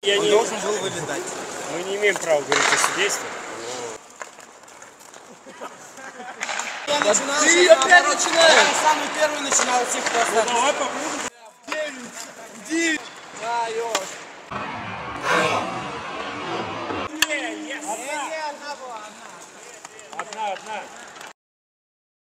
Он должен был вылетать. Мы не имеем права говорить о судействе. Я начинал, ты опять начинаешь. Я самый первый начинал всех просто. Давай попробуем. 9. Да, ёж.